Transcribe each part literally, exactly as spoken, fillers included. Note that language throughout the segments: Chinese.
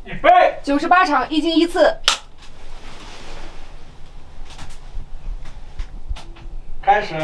预备， 九十八场一进一次， 开始。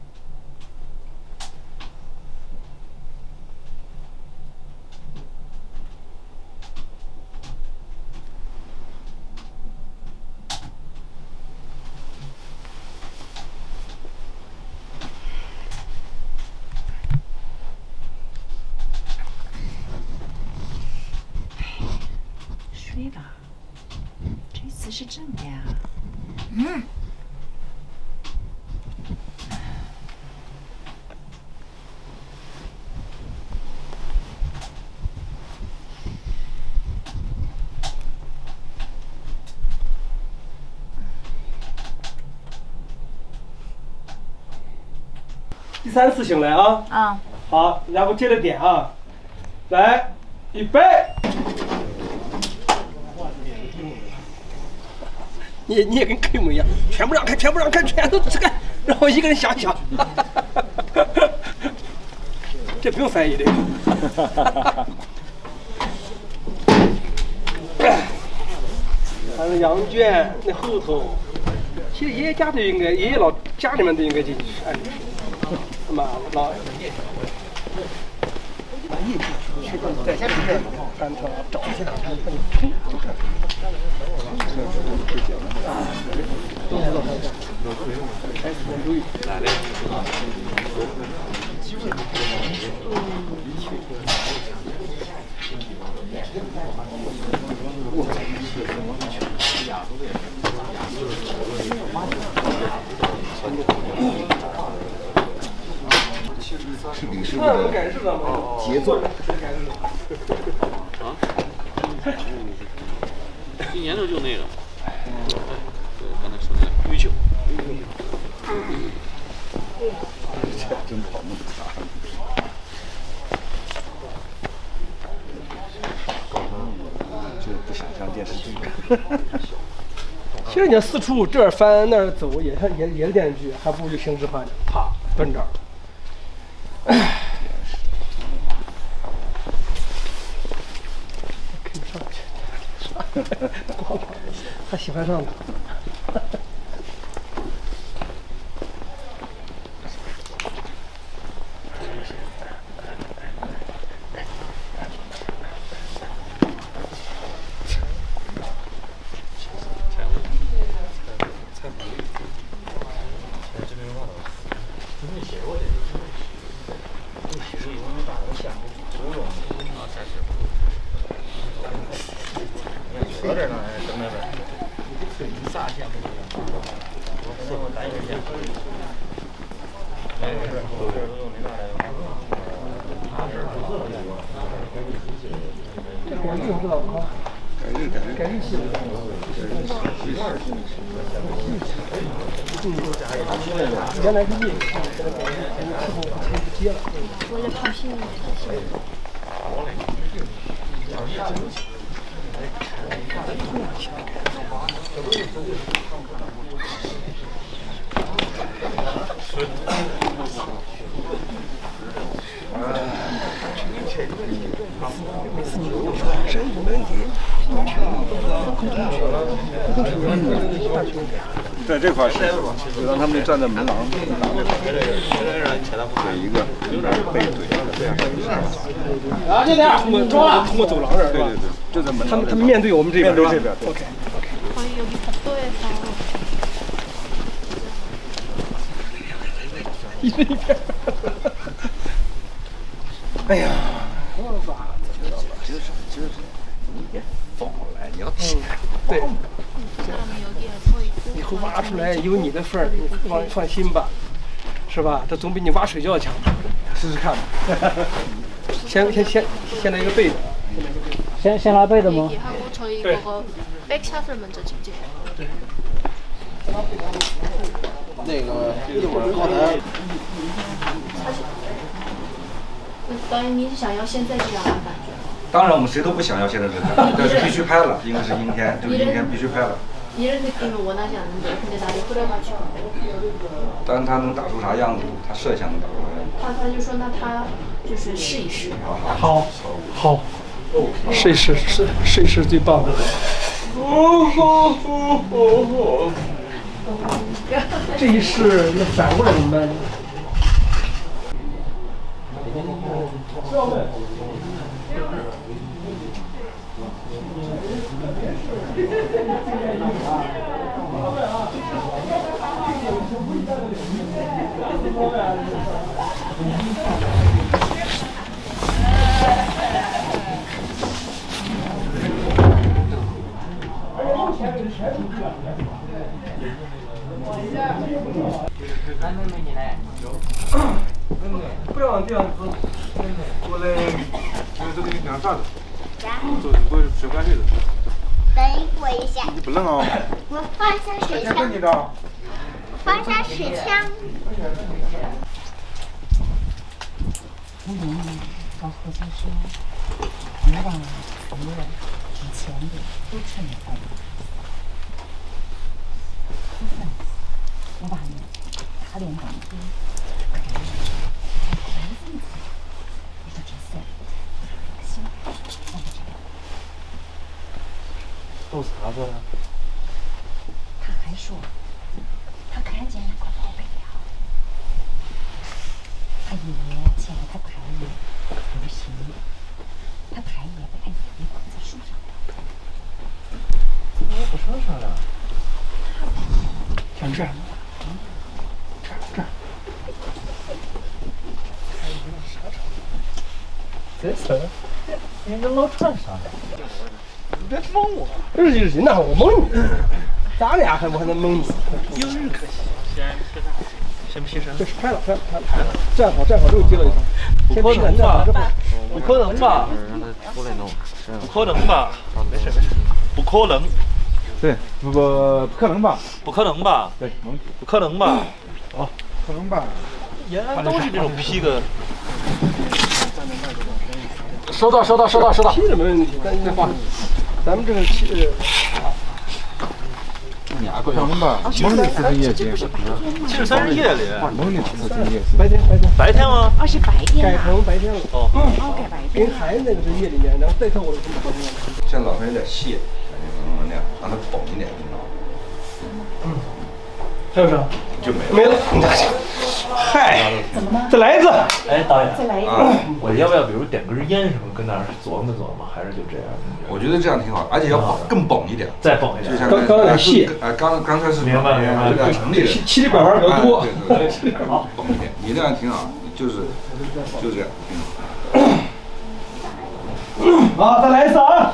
睡吧，这次是真的呀。 嗯。 第三次醒来啊！ 啊， 好，然后接着点啊，来，预备。你也你也跟 Kim 一样，全部让开，全部让开，全都只开，然后一个人想想，这不用翻译这个。还有羊圈那后头，其实爷爷家的应该，爷爷老家里面都应该进去，按理说，妈老。在下面翻车找一下，来嘞！ 是李师傅的杰作。 啊？今年的就那个，对，刚才说那个玉酒。 这真跑那么长。这不想上电视剧。 其实你要四处这儿翻那儿走，也是也也是电视剧，还不如就刑事犯呢，啪蹲这儿。可以上去，他喜欢上的。原来是硬，现在改成改成气候气候不接了。 为了培训每次你跟我说身体没问题， 在这块儿是，就让他们站在门廊打这块，给一个背对，这样啊，这点通过通过通过走廊这儿， 对对对，就在门廊。 他们他们面对我们这边， 面对这边。 OK OK。 여기 복도에서 一人一边。哎呀，我咋知道了？ 就是就是，你别放来，你要起来。 对。 사람이 여기에 서 있고 以后挖出来有你的份儿，你放放心吧，是吧？这总比你挖水窖强。试试看吧。先先先先来一个背的， 先先拿背的吗？ 얘기하고 저희 그거 백샷을 먼저 찍게요. 那个一会儿刚才。 导演，你想要现在这样的感觉吗？ 当然，我们谁都不想要现在这个，但是必须拍了，因为是阴天，这个阴天必须拍了。 이런 느낌을 원하지 않는데 근데 날이 흐려가지고. 当然他能打出啥样子，他设想能打出啥样子。 他他就说那他就是试一试。 好，好， 谁是是谁是最棒的？这一试那反过来怎么办？不要往地上走。 过来，我这给你讲啥子？做这个水管水的。 等我一下。 你不冷啊？ 我放下水枪。 你的。 放下水枪。 我用到合作社，我把所有之前的都全部放了。我把那大连钢铁开了，开进去，我说这事行，那就这样。 都啥子？ 他还说，他看见那个宝贝了，他爷爷牵着他太爷游行，他太爷把他爷爷绑在树上了。 我不上上了。 像这样。这儿， 这事儿，你跟老船上的， 你别蒙我，日记日记，那我蒙你，咱俩还我还能蒙你？有日可惜。 先先劈山。 这是拍了，拍了，拍了，拍了。站好，站好，又接了一下。 不可能吧？不可能吧？让他出来弄。不可能吧？没事没事。不可能。 对，不不不可能吧？ 不可能吧？ 对， 不可能吧？ 哦，可能吧？ 延安都是这种皮革。 收到，收到，收到，收到。皮的没问题，但是话，咱们这个皮呃。 可能吧？蒙的是夜间。 其实算是夜里。 蒙的是夜间。 白天，白天。 白天吗？ 哦，是白天改成白天了。 哦。 哦，改白天。 跟孩子那个是夜里面，然后再跳我的是白天。 现在老婆有点细，那样让它绷一点，你知道吗？ 嗯。还有啥？ 就没了。 没了。嗨，再来一次。 哎，导演， 再来一个。 我要不要比如点根烟什么，跟那儿琢磨琢磨，还是就这样？ 我觉得这样挺好，而且要绷更绷一点， 再绷一点。 刚刚有点细。 哎，刚刚才是明白明白， 有点成立的。 七里拐弯比较多。 对对对，绷一点，你这样挺好，就是就这样。 好，再来一次啊！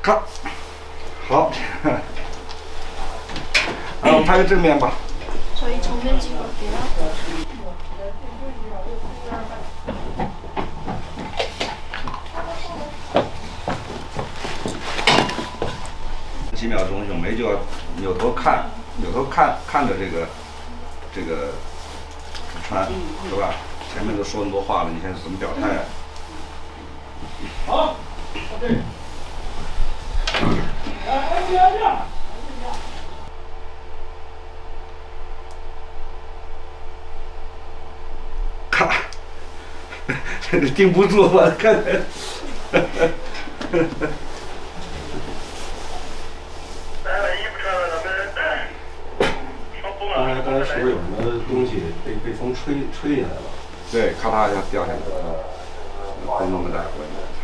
看，好，然后拍个正面吧。 저희 정면 찍을게요. 几秒钟，咏梅就要扭头看，扭头看看着这个这个川，是吧？前面都说那么多话了，你现在怎么表态啊？ 好 ，OK。来，安静，安静。 看，盯不住吧？看看。 刚才刚才是不是有什么东西被被风吹吹下来了？ 对，咔嗒一下掉下来了，风那么大。